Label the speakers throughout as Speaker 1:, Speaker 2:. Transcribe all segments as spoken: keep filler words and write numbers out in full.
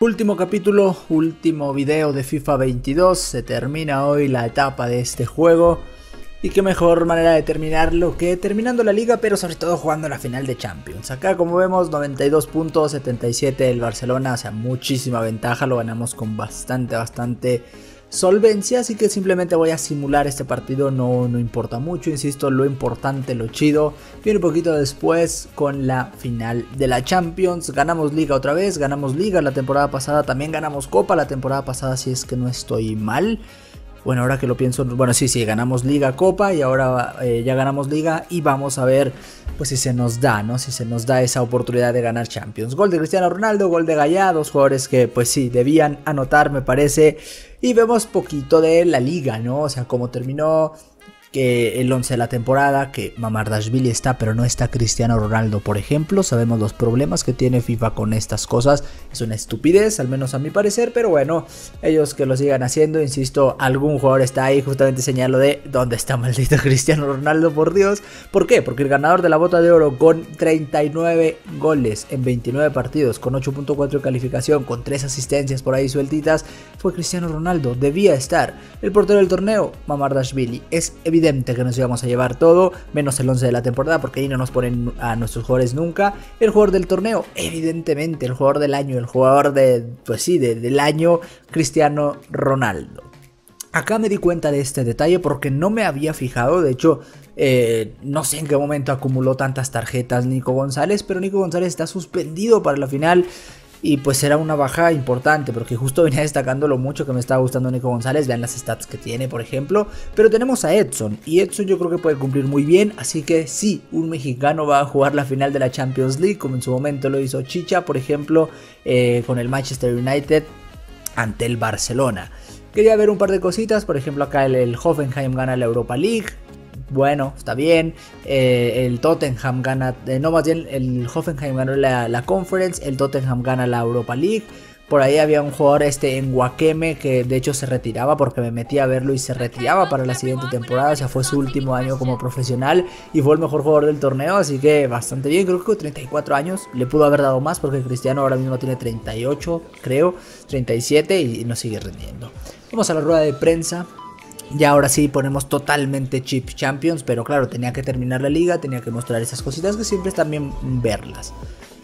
Speaker 1: Último capítulo, último video de FIFA veintidós, se termina hoy la etapa de este juego. Y qué mejor manera de terminarlo que terminando la liga, pero sobre todo jugando la final de Champions. Acá como vemos noventa y dos puntos, setenta y siete el Barcelona, o sea muchísima ventaja, lo ganamos con bastante, bastante solvencia. Así que simplemente voy a simular este partido, no, no importa mucho, insisto, lo importante, lo chido. Viene un poquito después con la final de la Champions, ganamos liga otra vez, ganamos liga la temporada pasada, también ganamos copa la temporada pasada si es que no estoy mal. Bueno, ahora que lo pienso, bueno, sí, sí, ganamos Liga, Copa y ahora eh, ya ganamos Liga y vamos a ver pues si se nos da, ¿no? Si se nos da esa oportunidad de ganar Champions. Gol de Cristiano Ronaldo, gol de Gallá, dos jugadores que pues sí, debían anotar me parece. Y vemos poquito de la Liga, ¿no? O sea, cómo terminó que el once de la temporada, que Mamardashvili está, pero no está Cristiano Ronaldo, por ejemplo. Sabemos los problemas que tiene FIFA con estas cosas. Es una estupidez, al menos a mi parecer, pero bueno, ellos que lo sigan haciendo, insisto, algún jugador está ahí, justamente señalo de dónde está maldito Cristiano Ronaldo, por Dios. ¿Por qué? Porque el ganador de la bota de oro con treinta y nueve goles en veintinueve partidos, con ocho punto cuatro de calificación, con tres asistencias por ahí sueltitas, fue Cristiano Ronaldo. Debía estar. El portero del torneo, Mamardashvili. Es evidente Evidente que nos íbamos a llevar todo, menos el once de la temporada, porque ahí no nos ponen a nuestros jugadores nunca. El jugador del torneo, evidentemente, el jugador del año, el jugador de, pues sí, de, del año, Cristiano Ronaldo. Acá me di cuenta de este detalle porque no me había fijado, de hecho, eh, no sé en qué momento acumuló tantas tarjetas Nico González, pero Nico González está suspendido para la final. Y pues será una baja importante porque justo venía destacando lo mucho que me estaba gustando Nico González. Vean las stats que tiene, por ejemplo. Pero tenemos a Edson y Edson yo creo que puede cumplir muy bien. Así que sí, un mexicano va a jugar la final de la Champions League, como en su momento lo hizo Chicha, por ejemplo, eh, con el Manchester United ante el Barcelona. Quería ver un par de cositas, por ejemplo acá el, el Hoffenheim gana la Europa League. Bueno, está bien, eh, el Tottenham gana, eh, no más bien el Hoffenheim ganó la, la Conference, el Tottenham gana la Europa League. Por ahí había un jugador este en Wakeme que de hecho se retiraba porque me metí a verlo y se retiraba para la siguiente temporada. O sea, fue su último año como profesional y fue el mejor jugador del torneo, así que bastante bien. Creo que con treinta y cuatro años le pudo haber dado más porque Cristiano ahora mismo tiene treinta y ocho, creo, treinta y siete y no sigue rindiendo. Vamos a la rueda de prensa. Ya ahora sí ponemos totalmente Chip Champions, pero claro, tenía que terminar la liga, tenía que mostrar esas cositas que siempre están bien verlas.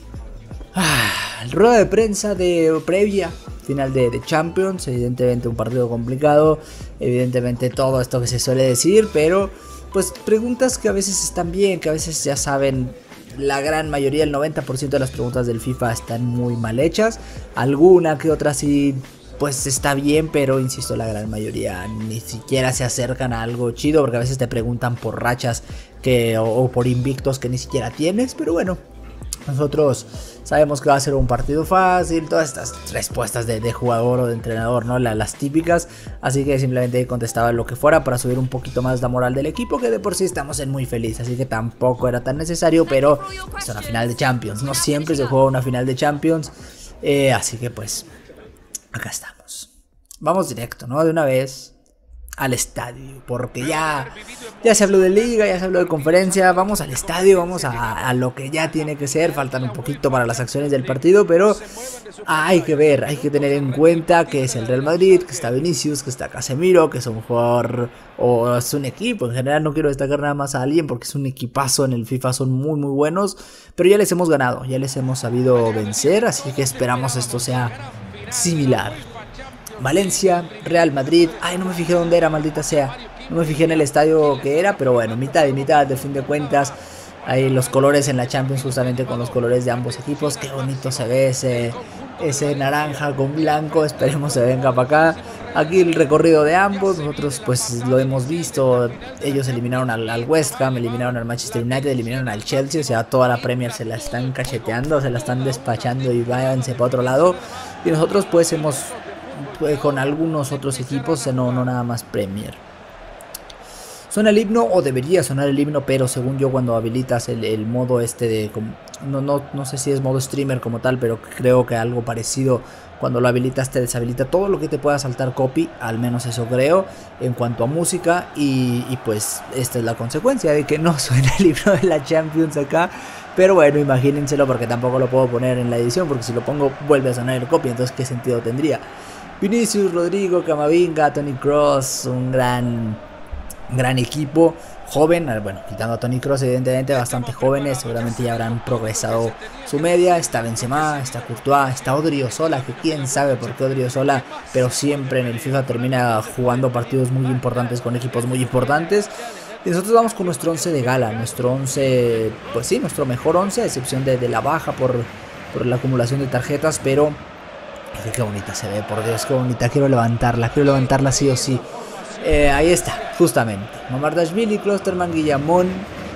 Speaker 1: Ah, rueda de prensa de previa, final de, de Champions, evidentemente un partido complicado, evidentemente todo esto que se suele decir, pero pues preguntas que a veces están bien, que a veces ya saben. La gran mayoría, el noventa por ciento de las preguntas del FIFA están muy mal hechas, alguna que otra sí pues está bien, pero insisto, la gran mayoría ni siquiera se acercan a algo chido, porque a veces te preguntan por rachas que, o, o por invictos que ni siquiera tienes, pero bueno, nosotros sabemos que va a ser un partido fácil, todas estas respuestas de, de jugador o de entrenador, ¿no? La, las típicas, así que simplemente contestaba lo que fuera para subir un poquito más la moral del equipo, que de por sí estamos en muy feliz, así que tampoco era tan necesario, pero es una final de Champions, no siempre se juega una final de Champions, eh, así que pues acá estamos. Vamos directo, ¿no? De una vez al estadio, porque ya, ya se habló de liga, ya se habló de conferencia. Vamos al estadio, vamos a, a lo que ya tiene que ser. Faltan un poquito para las acciones del partido, pero hay que ver, hay que tener en cuenta que es el Real Madrid, que está Vinicius, que está Casemiro, que es un jugador o es un equipo. En general no quiero destacar nada más a alguien porque es un equipazo en el FIFA, son muy muy buenos, pero ya les hemos ganado, ya les hemos sabido vencer, así que esperamos esto sea similar. Valencia, Real Madrid. Ay, no me fijé dónde era, maldita sea. No me fijé en el estadio que era, pero bueno, mitad y mitad de fin de cuentas. Ahí los colores en la Champions, justamente con los colores de ambos equipos. Qué bonito se ve ese, ese naranja con blanco. Esperemos se venga para acá. Aquí el recorrido de ambos, nosotros pues lo hemos visto. Ellos eliminaron al, al West Ham, eliminaron al Manchester United, eliminaron al Chelsea. O sea, toda la Premier se la están cacheteando, se la están despachando y váyanse para otro lado. Y nosotros pues hemos, pues, con algunos otros equipos, no, no nada más Premier. suena el himno, o debería sonar el himno, pero según yo cuando habilitas el, el modo este de... No, no, no sé si es modo streamer como tal, pero creo que algo parecido. Cuando lo habilitas te deshabilita todo lo que te pueda saltar copy, al menos eso creo, en cuanto a música. Y, y pues esta es la consecuencia de que no suena el himno de la Champions acá. Pero bueno, imagínenselo, porque tampoco lo puedo poner en la edición, porque si lo pongo vuelve a sonar el copy, entonces qué sentido tendría. Vinicius, Rodrigo, Camavinga, Toni Kroos, un gran, gran equipo. Joven, bueno, quitando a Toni Kroos, evidentemente bastante jóvenes, seguramente ya habrán progresado su media. Está Benzema, está Courtois, está Odriozola, que quién sabe por qué Odriozola, pero siempre en el FIFA termina jugando partidos muy importantes con equipos muy importantes. Y nosotros vamos con nuestro once de gala, nuestro once, pues sí, nuestro mejor once, a excepción de, de la baja por, por la acumulación de tarjetas, pero qué, qué bonita se ve, por Dios, qué bonita, quiero levantarla, quiero levantarla sí o sí. Eh, ahí está, justamente, Mamardashvili, Klostermann, Guillamón,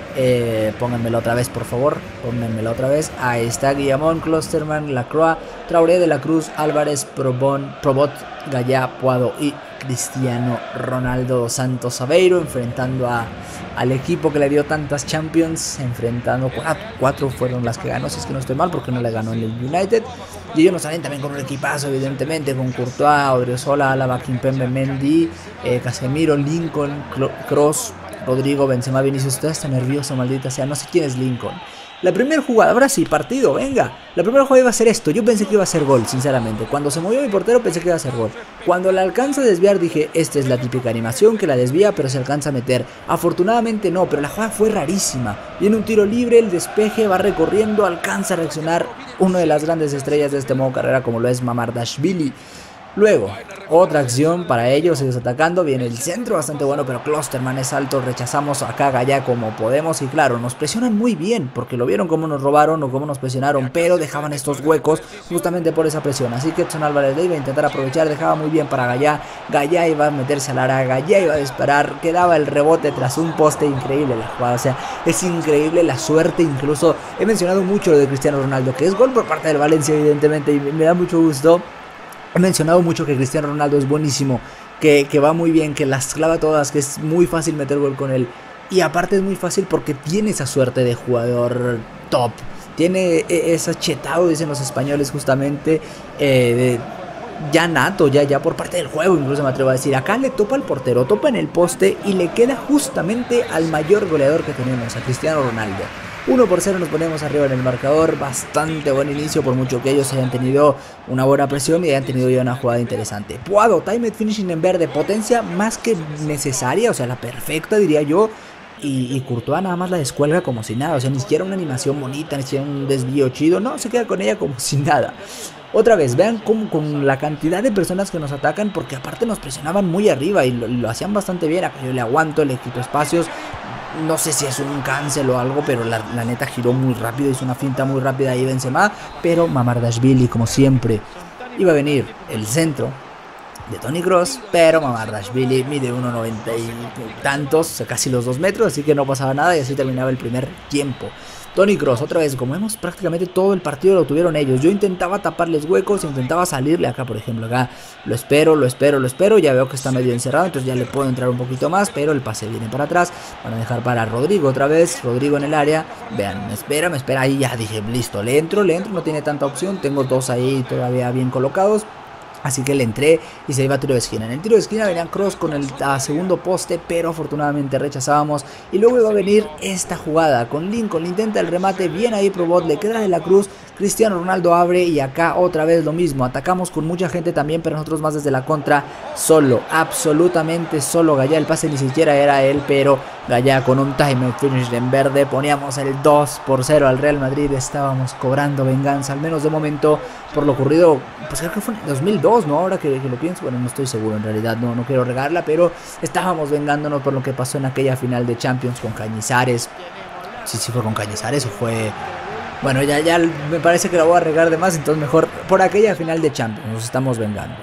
Speaker 1: eh, pónganmelo otra vez por favor, pónganmelo otra vez, ahí está Guillamón, Klostermann, Lacroix, Traoré, De la Cruz, Álvarez, Probon, Probot, Gallá, Puado y Cristiano Ronaldo dos Santos Aveiro, enfrentando a, al equipo que le dio tantas Champions, enfrentando cuatro, cuatro fueron las que ganó, si es que no estoy mal, porque no le ganó en el United. Y ellos nos salen también con un equipazo, evidentemente, con Courtois, Odriozola, Alaba, Kimpembe, Mendy, eh, Casemiro, Lincoln, Kroos, Rodrigo, Benzema, Vinicius. Todo está nervioso, maldita sea, no sé quién es Lincoln. La primera jugada, ahora sí, partido, venga. La primera jugada iba a ser esto, yo pensé que iba a ser gol, sinceramente. Cuando se movió mi portero pensé que iba a ser gol. Cuando la alcanza a desviar dije, esta es la típica animación que la desvía pero se alcanza a meter. Afortunadamente no, pero la jugada fue rarísima. Viene un tiro libre, el despeje, va recorriendo, alcanza a reaccionar una de las grandes estrellas de este modo carrera como lo es Mamardashvili. Luego, otra acción para ellos, ellos atacando, viene el centro bastante bueno, pero Klostermann es alto, rechazamos acá a Gallá como podemos y claro, nos presionan muy bien, porque lo vieron cómo nos robaron o cómo nos presionaron, pero dejaban estos huecos justamente por esa presión, así que Edson Álvarez le iba a intentar aprovechar, dejaba muy bien para Gallá, Gallá iba a meterse al área, Gallá iba a disparar, quedaba el rebote tras un poste, increíble la jugada, o sea, es increíble la suerte, incluso he mencionado mucho lo de Cristiano Ronaldo, que es gol por parte del Valencia evidentemente y me da mucho gusto. He mencionado mucho que Cristiano Ronaldo es buenísimo, que, que va muy bien, que las clava todas, que es muy fácil meter gol con él. Y aparte es muy fácil porque tiene esa suerte de jugador top. Tiene esa chetado, dicen los españoles justamente, eh, de, ya nato, ya, ya por parte del juego, incluso me atrevo a decir. Acá le topa al portero, topa en el poste y le queda justamente al mayor goleador que tenemos, a Cristiano Ronaldo. uno por cero nos ponemos arriba en el marcador, bastante buen inicio por mucho que ellos hayan tenido una buena presión y hayan tenido ya una jugada interesante. Puado, timed finishing en verde, potencia más que necesaria, o sea la perfecta diría yo. Y, y Courtois nada más la descuelga como si nada, o sea ni siquiera una animación bonita, ni siquiera un desvío chido, no, se queda con ella como si nada. Otra vez, vean cómo con la cantidad de personas que nos atacan, porque aparte nos presionaban muy arriba y lo, lo hacían bastante bien. Acá yo le aguanto, le quito espacios. No sé si es un cancel o algo, pero la, la neta giró muy rápido, hizo una finta muy rápida ahí Benzema. Pero Mamardashvili, como siempre, iba a venir el centro de Toni Kroos, pero Mamardashvili mide uno noventa y tantos, casi los dos metros, así que no pasaba nada y así terminaba el primer tiempo. Toni Kroos, otra vez, como vemos, prácticamente todo el partido lo tuvieron ellos. Yo intentaba taparles huecos, intentaba salirle acá, por ejemplo, acá lo espero, lo espero, lo espero. Ya veo que está medio encerrado, entonces ya le puedo entrar un poquito más, pero el pase viene para atrás. Van a dejar para Rodrigo otra vez, Rodrigo en el área. Vean, me espera, me espera, ahí ya dije, listo, le entro, le entro, no tiene tanta opción. Tengo dos ahí todavía bien colocados. Así que le entré y se iba a tiro de esquina. En el tiro de esquina venía Kroos con el a, segundo poste, pero afortunadamente rechazábamos. Y luego iba a venir esta jugada con Lincoln, intenta el remate, bien ahí Probot, le queda De la Cruz. Cristiano Ronaldo abre y acá otra vez lo mismo. Atacamos con mucha gente también, pero nosotros más desde la contra. Solo, absolutamente solo Gallá. El pase ni siquiera era él, pero Gallá con un time finish en verde. Poníamos el dos por cero al Real Madrid. Estábamos cobrando venganza, al menos de momento, por lo ocurrido. Pues creo que fue en dos mil dos, ¿no? Ahora que, que lo pienso, bueno, no estoy seguro en realidad, no, no quiero regarla, pero estábamos vengándonos por lo que pasó en aquella final de Champions con Cañizares. Sí, sí fue con Cañizares o fue... Bueno, ya, ya me parece que la voy a regar de más, entonces mejor por aquella final de Champions nos estamos vengando.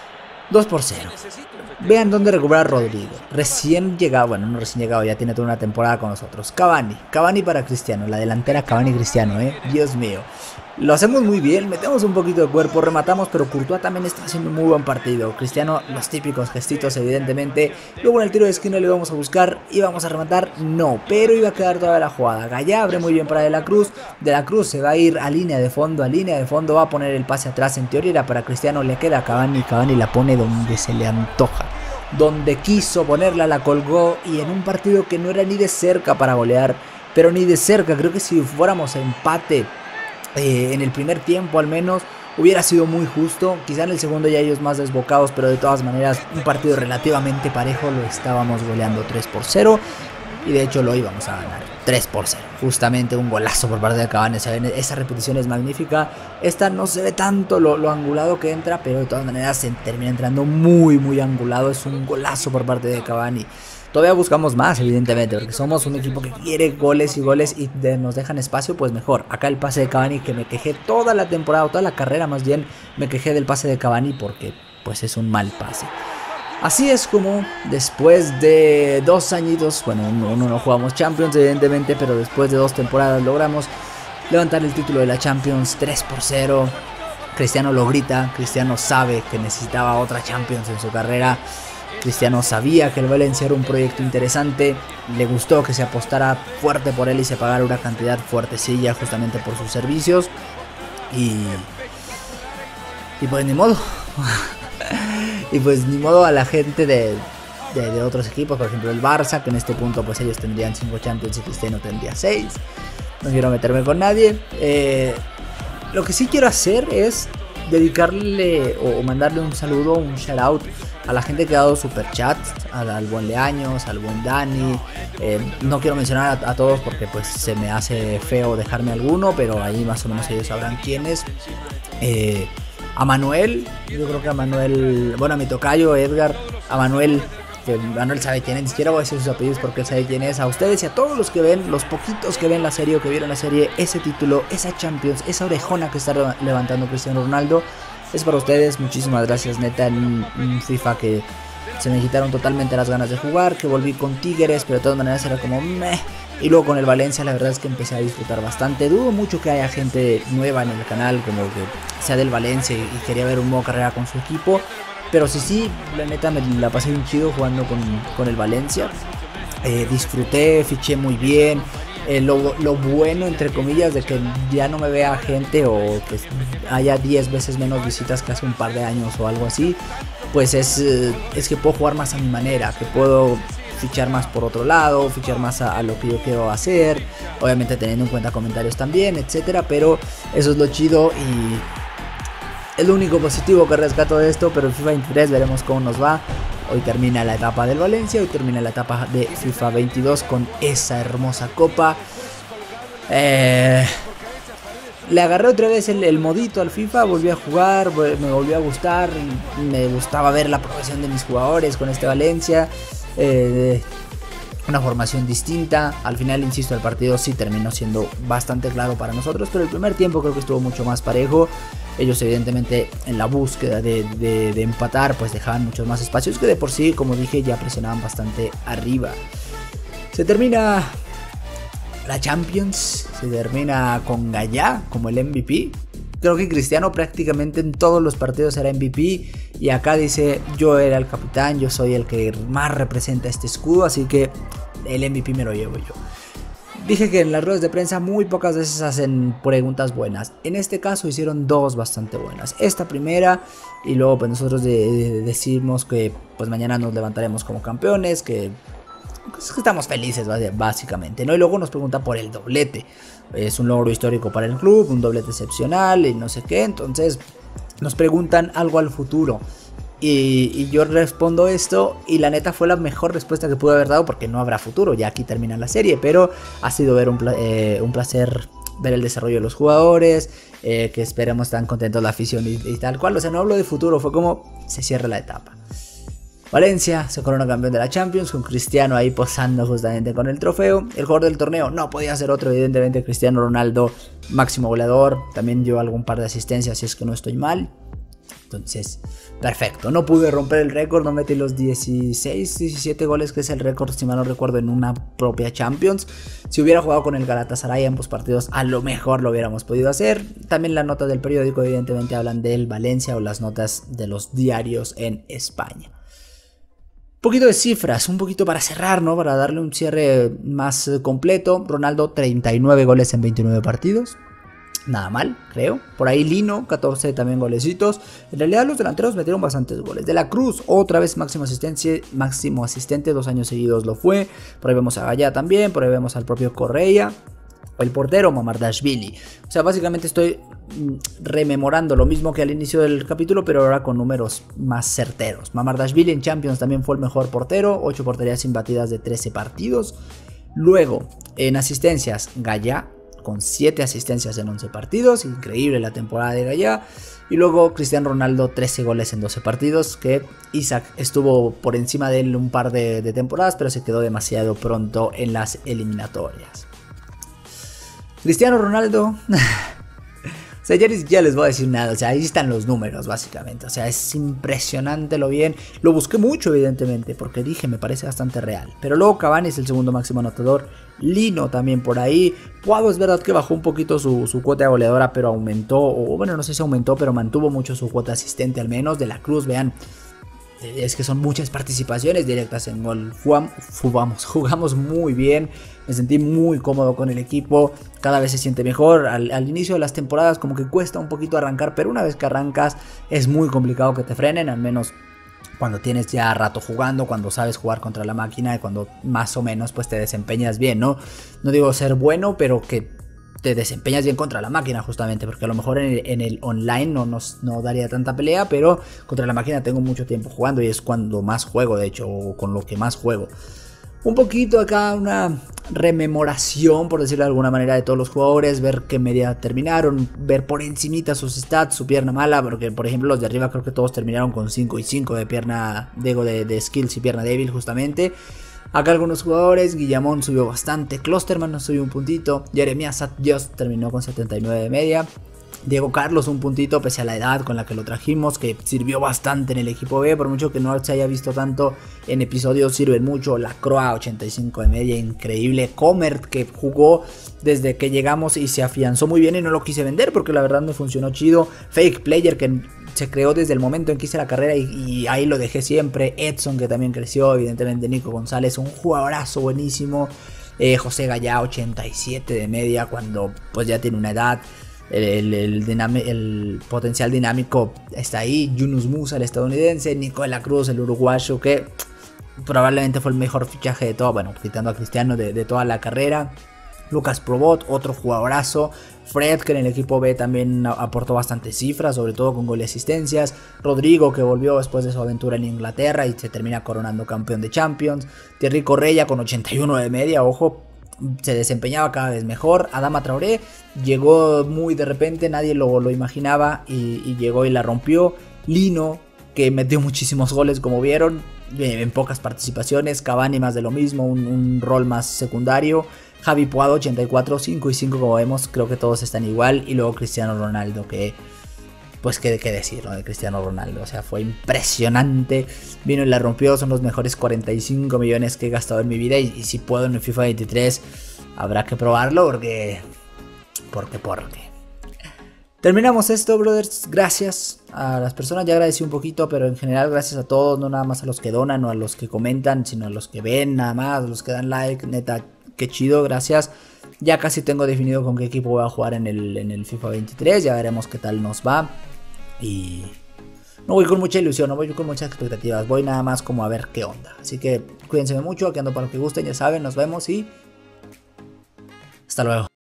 Speaker 1: dos por cero. Vean dónde recupera Rodrigo. Recién llegado, bueno, no recién llegado, ya tiene toda una temporada con nosotros. Cavani, Cavani para Cristiano, la delantera Cavani-Cristiano, eh. Dios mío. Lo hacemos muy bien, metemos un poquito de cuerpo, rematamos, pero Courtois también está haciendo un muy buen partido. Cristiano, los típicos gestitos evidentemente. Luego en el tiro de esquina le íbamos a buscar, íbamos a rematar, no, pero iba a quedar toda la jugada. Gallá abre muy bien para De la Cruz, De la Cruz se va a ir a línea de fondo, a línea de fondo, va a poner el pase atrás, en teoría era para Cristiano, le queda a Cavani, Cavani la pone donde se le antoja. Donde quiso ponerla, la colgó, y en un partido que no era ni de cerca para golear, pero ni de cerca. Creo que si fuéramos a empate eh, en el primer tiempo al menos hubiera sido muy justo, quizá en el segundo ya ellos más desbocados, pero de todas maneras un partido relativamente parejo, lo estábamos goleando tres por cero y de hecho lo íbamos a ganar tres por cero, justamente un golazo por parte de Cavani. Esa repetición es magnífica, esta no se ve tanto lo, lo angulado que entra, pero de todas maneras se termina entrando muy muy angulado, es un golazo por parte de Cavani. Todavía buscamos más, evidentemente, porque somos un equipo que quiere goles y goles y de, nos dejan espacio, pues mejor. Acá el pase de Cavani, que me quejé toda la temporada, toda la carrera más bien, me quejé del pase de Cavani porque pues es un mal pase. Así es como después de dos añitos, bueno, uno, uno no jugamos Champions evidentemente, pero después de dos temporadas logramos levantar el título de la Champions tres por cero. Cristiano lo grita, Cristiano sabe que necesitaba otra Champions en su carrera. Cristiano sabía que el Valencia era un proyecto interesante, le gustó que se apostara fuerte por él y se pagara una cantidad fuertecilla justamente por sus servicios. Y, y pues ni modo. Y pues ni modo a la gente de, de, de otros equipos, por ejemplo el Barça, que en este punto pues ellos tendrían cinco Champions y Cristiano tendría seis. No quiero meterme con nadie. Eh, lo que sí quiero hacer es dedicarle o mandarle un saludo, un shout out a la gente que ha dado superchats, al, al buen Leaños, al buen Dani. Eh, no quiero mencionar a, a todos porque pues se me hace feo dejarme alguno, pero ahí más o menos ellos sabrán quién es. Eh, a Manuel, yo creo que a Manuel, bueno, a mi tocayo Edgar, a Manuel, que Manuel sabe quién es, ni siquiera voy a decir sus apellidos porque él sabe quién es. A ustedes y a todos los que ven, los poquitos que ven la serie o que vieron la serie, ese título, esa Champions, esa orejona que está levantando Cristiano Ronaldo, es para ustedes. Muchísimas gracias, neta, en un FIFA que se me quitaron totalmente las ganas de jugar, que volví con Tigres, pero de todas maneras era como meh. Y luego con el Valencia la verdad es que empecé a disfrutar bastante. Dudo mucho que haya gente nueva en el canal, como que sea del Valencia y, y quería ver un modo carrera con su equipo. Pero sí, sí, la neta me la pasé bien chido jugando con, con el Valencia. Eh, disfruté, fiché muy bien. Eh, lo, lo bueno, entre comillas, de que ya no me vea gente o que haya diez veces menos visitas que hace un par de años o algo así, pues es, es que puedo jugar más a mi manera, que puedo fichar más por otro lado, fichar más a, a lo que yo quiero hacer, obviamente teniendo en cuenta comentarios también, etcétera, pero eso es lo chido y es lo único positivo que rescato de esto. Pero en FIFA veintitrés veremos cómo nos va. Hoy termina la etapa del Valencia, hoy termina la etapa de FIFA veintidós con esa hermosa copa. Eh, le agarré otra vez el, el modito al FIFA, volví a jugar, me volvió a gustar, me gustaba ver la progresión de mis jugadores con este Valencia. Eh, una formación distinta. Al final, insisto, el partido sí terminó siendo bastante claro para nosotros, pero el primer tiempo creo que estuvo mucho más parejo. Ellos evidentemente en la búsqueda de, de, de empatar pues dejaban muchos más espacios, que de por sí, como dije, ya presionaban bastante arriba. Se termina la Champions, se termina con Gallá como el M V P. Creo que Cristiano prácticamente en todos los partidos era M V P y acá dice yo era el capitán, yo soy el que más representa este escudo, así que el M V P me lo llevo yo. Dije que en las ruedas de prensa muy pocas veces hacen preguntas buenas. En este caso hicieron dos bastante buenas. Esta primera y luego pues nosotros de, de, decimos que pues mañana nos levantaremos como campeones, que, pues, que estamos felices básicamente, ¿no? Y luego nos pregunta por el doblete. Es un logro histórico para el club, un doblete excepcional y no sé qué. Entonces nos preguntan algo al futuro. Y, y yo respondo esto y la neta fue la mejor respuesta que pude haber dado porque no habrá futuro, ya aquí termina la serie, pero ha sido ver un, pla eh, un placer ver el desarrollo de los jugadores, eh, que esperemos tan contentos la afición y, y tal cual. O sea, no hablo de futuro, fue como se cierra la etapa. Valencia se corona campeón de la Champions con Cristiano ahí posando justamente con el trofeo. El jugador del torneo no podía ser otro, evidentemente Cristiano Ronaldo, máximo goleador, también dio algún par de asistencias si es que no estoy mal. Entonces, perfecto. No pude romper el récord, no metí los dieciséis, diecisiete goles, que es el récord, si mal no recuerdo, en una propia Champions. Si hubiera jugado con el Galatasaray ambos partidos, a lo mejor lo hubiéramos podido hacer. También las notas del periódico evidentemente hablan del Valencia, o las notas de los diarios en España. Un poquito de cifras, un poquito para cerrar, ¿no? Para darle un cierre más completo. Ronaldo, treinta y nueve goles en veintinueve partidos. Nada mal, creo. Por ahí Lino, catorce también golecitos. En realidad los delanteros metieron bastantes goles. De la Cruz, otra vez máximo, asistencia, máximo asistente, dos años seguidos lo fue. Por ahí vemos a Gaya también, por ahí vemos al propio Correa. El portero, Mamardashvili. O sea, básicamente estoy rememorando lo mismo que al inicio del capítulo, pero ahora con números más certeros. Mamardashvili en Champions también fue el mejor portero, ocho porterías imbatidas de trece partidos. Luego, en asistencias, Gaya, con siete asistencias en once partidos, increíble la temporada de Gaya. Y luego Cristiano Ronaldo, trece goles en doce partidos, que Isaac estuvo por encima de él un par de, de temporadas, pero se quedó demasiado pronto en las eliminatorias. Cristiano Ronaldo, o sea, ya ni siquiera les voy a decir nada, o sea, ahí están los números básicamente, o sea, es impresionante lo bien, lo busqué mucho evidentemente, porque dije, me parece bastante real, pero luego Cavani es el segundo máximo anotador, Lino también por ahí, Puado es verdad que bajó un poquito su, su cuota goleadora, pero aumentó, o bueno, no sé si aumentó, pero mantuvo mucho su cuota asistente al menos. De la Cruz, vean, es que son muchas participaciones directas en gol. Jugamos, jugamos, jugamos muy bien, me sentí muy cómodo con el equipo, cada vez se siente mejor. Al, al inicio de las temporadas como que cuesta un poquito arrancar, pero una vez que arrancas es muy complicado que te frenen, al menos cuando tienes ya rato jugando, cuando sabes jugar contra la máquina y cuando más o menos pues te desempeñas bien, ¿no? No digo ser bueno, pero que te desempeñas bien contra la máquina justamente, porque a lo mejor en el, en el online no, nos, no daría tanta pelea, pero contra la máquina tengo mucho tiempo jugando y es cuando más juego, de hecho, o con lo que más juego. Un poquito acá una rememoración, por decirlo de alguna manera, de todos los jugadores, ver qué media terminaron, ver por encimita sus stats, su pierna mala, porque por ejemplo los de arriba creo que todos terminaron con cinco y cinco de pierna, digo, de, de skills y pierna débil justamente. Acá algunos jugadores, Guillamón subió bastante, Klosterman nos subió un puntito, Jeremías Just terminó con setenta y nueve de media, Diego Carlos un puntito pese a la edad con la que lo trajimos, que sirvió bastante en el equipo B, por mucho que no se haya visto tanto en episodios, sirven mucho. La Croa ochenta y cinco de media, increíble. Comert, que jugó desde que llegamos y se afianzó muy bien y no lo quise vender porque la verdad me funcionó chido. Fake Player, que se creó desde el momento en que hice la carrera y, y ahí lo dejé siempre. Edson, que también creció, evidentemente. Nico González, un jugadorazo buenísimo. eh, José Gallá ochenta y siete de media, cuando pues ya tiene una edad. El, el, el, el potencial dinámico está ahí. Yunus Musa, el estadounidense. Nico de la Cruz, el uruguayo, que probablemente fue el mejor fichaje de todo, bueno, quitando a Cristiano, de, de toda la carrera. Lucas Probot, otro jugadorazo. Fred, que en el equipo B también aportó bastantes cifras, sobre todo con gol y asistencias. Rodrigo, que volvió después de su aventura en Inglaterra y se termina coronando campeón de Champions. Thierry Correia con ochenta y uno de media, ojo, se desempeñaba cada vez mejor. Adama Traoré llegó muy de repente, nadie lo, lo imaginaba y, y llegó y la rompió. Lino, que metió muchísimos goles como vieron, en pocas participaciones. Cavani más de lo mismo, un, un rol más secundario. Javi Puado ochenta y cuatro, cinco y cinco como vemos, creo que todos están igual. Y luego Cristiano Ronaldo, que pues qué, qué decir, ¿no? De Cristiano Ronaldo, o sea, fue impresionante, vino y la rompió. Son los mejores cuarenta y cinco millones que he gastado en mi vida, y, y si puedo en el FIFA veintitrés habrá que probarlo porque, porque, porque. Terminamos esto, brothers. Gracias a las personas, ya agradecí un poquito, pero en general gracias a todos, no nada más a los que donan o a los que comentan, sino a los que ven nada más, a los que dan like, neta, qué chido, gracias. Ya casi tengo definido con qué equipo voy a jugar en el, en el FIFA veintitrés, ya veremos qué tal nos va. Y no voy con mucha ilusión, no voy con muchas expectativas, voy nada más como a ver qué onda. Así que cuídense mucho, aquí ando para lo que gusten, ya saben, nos vemos y hasta luego.